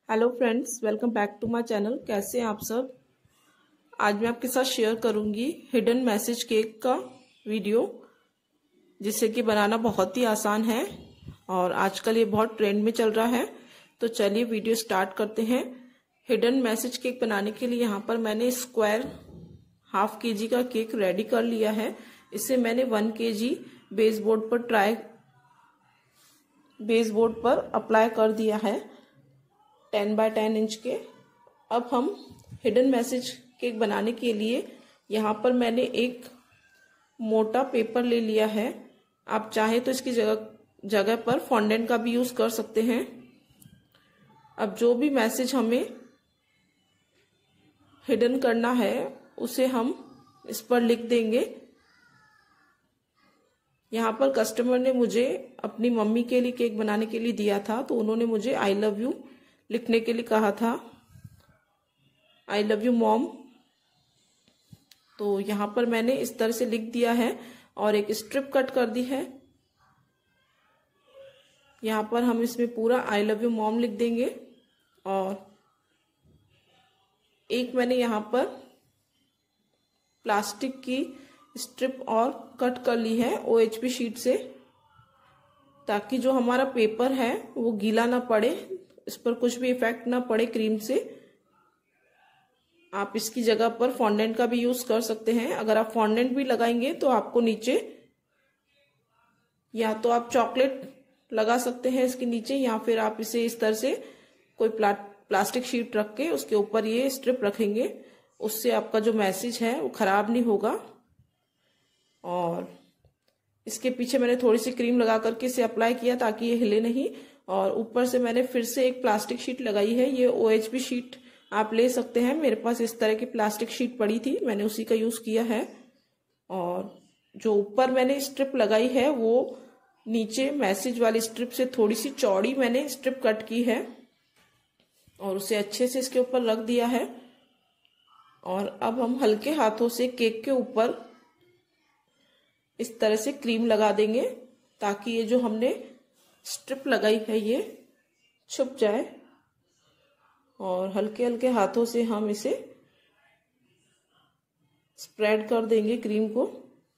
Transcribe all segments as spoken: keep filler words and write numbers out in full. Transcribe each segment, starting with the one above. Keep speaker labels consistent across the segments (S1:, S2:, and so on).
S1: Hello friends, welcome back to my channel. कैसे हैं आप सब। आज मैं आपके साथ शेयर करूंगी हिडन मैसेज केक का वीडियो, जिससे कि बनाना बहुत ही आसान है और आजकल ये बहुत ट्रेंड में चल रहा है। तो चलिए वीडियो स्टार्ट करते हैं। हिडन मैसेज केक बनाने के लिए यहाँ पर मैंने स्क्वायर हाफ के जी का केक रेडी कर लिया है। इसे मैंने one K G base board पर ट्राई बेस बोर्ड पर अप्लाई कर दिया है टेन बाय टेन इंच के। अब हम हिडन मैसेज केक बनाने के लिए यहाँ पर मैंने एक मोटा पेपर ले लिया है। आप चाहे तो इसकी जगह जगह पर फॉन्डेंट का भी यूज कर सकते हैं। अब जो भी मैसेज हमें हिडन करना है उसे हम इस पर लिख देंगे। यहाँ पर कस्टमर ने मुझे अपनी मम्मी के लिए केक बनाने के लिए दिया था, तो उन्होंने मुझे आई लव यू लिखने के लिए कहा था, आई लव यू मॉम। तो यहाँ पर मैंने इस तरह से लिख दिया है और एक स्ट्रिप कट कर दी है। यहाँ पर हम इसमें पूरा आई लव यू मॉम लिख देंगे और एक मैंने यहाँ पर प्लास्टिक की स्ट्रिप और कट कर ली है ओ एच पी शीट से, ताकि जो हमारा पेपर है वो गीला ना पड़े, इस पर कुछ भी इफेक्ट ना पड़े क्रीम से। आप इसकी जगह पर फॉन्डेंट का भी यूज कर सकते हैं। अगर आप फॉन्डेंट भी लगाएंगे तो आपको नीचे या तो आप चॉकलेट लगा सकते हैं इसके नीचे, या फिर आप इसे इस तरह से कोई प्ला, प्लास्टिक शीट रख के उसके ऊपर ये स्ट्रिप रखेंगे। उससे आपका जो मैसेज है वो खराब नहीं होगा। और इसके पीछे मैंने थोड़ी सी क्रीम लगा करके इसे अप्लाई किया ताकि ये हिले नहीं। और ऊपर से मैंने फिर से एक प्लास्टिक शीट लगाई है। ये ओ एच पी शीट आप ले सकते हैं। मेरे पास इस तरह की प्लास्टिक शीट पड़ी थी, मैंने उसी का यूज किया है। और जो ऊपर मैंने स्ट्रिप लगाई है वो नीचे मैसेज वाली स्ट्रिप से थोड़ी सी चौड़ी मैंने स्ट्रिप कट की है और उसे अच्छे से इसके ऊपर रख दिया है। और अब हम हल्के हाथों से केक के ऊपर इस तरह से क्रीम लगा देंगे ताकि ये जो हमने स्ट्रिप लगाई है ये छुप जाए। और हल्के हल्के हाथों से हम इसे स्प्रेड कर देंगे क्रीम को।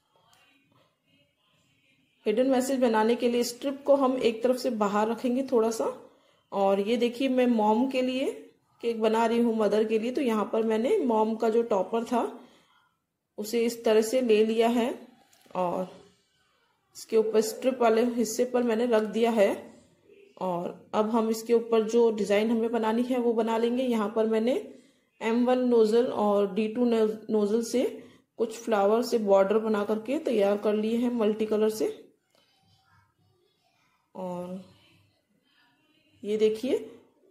S1: हिडन मैसेज बनाने के लिए स्ट्रिप को हम एक तरफ से बाहर रखेंगे थोड़ा सा। और ये देखिए, मैं मॉम के लिए केक बना रही हूँ, मदर के लिए। तो यहाँ पर मैंने मॉम का जो टॉपर था उसे इस तरह से ले लिया है और इसके ऊपर स्ट्रिप वाले हिस्से पर मैंने रख दिया है। और अब हम इसके ऊपर जो डिजाइन हमें बनानी है वो बना लेंगे। यहाँ पर मैंने एम वन नोजल और डी टू नोजल से कुछ फ्लावर से बॉर्डर बना करके तैयार कर लिए हैं मल्टी कलर से। और ये देखिए,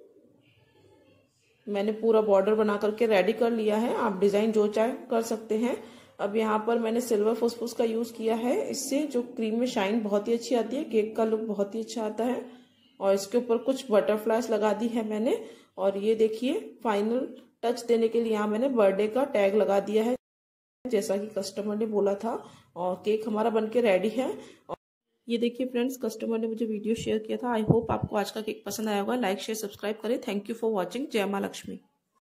S1: मैंने पूरा बॉर्डर बना करके रेडी कर लिया है। आप डिजाइन जो चाहे कर सकते हैं। अब यहाँ पर मैंने सिल्वर फुसफुस का यूज किया है। इससे जो क्रीम में शाइन बहुत ही अच्छी आती है, केक का लुक बहुत ही अच्छा आता है। और इसके ऊपर कुछ बटरफ्लाइज लगा दी है मैंने। और ये देखिए, फाइनल टच देने के लिए यहाँ मैंने बर्थडे का टैग लगा दिया है, जैसा कि कस्टमर ने बोला था। और केक हमारा बनके रेडी है। और ये देखिए फ्रेंड्स, कस्टमर ने मुझे वीडियो शेयर किया था। आई होप आपको आज का केक पसंद आया होगा। लाइक शेयर सब्सक्राइब करें। Thank you for watching. जय माँ लक्ष्मी।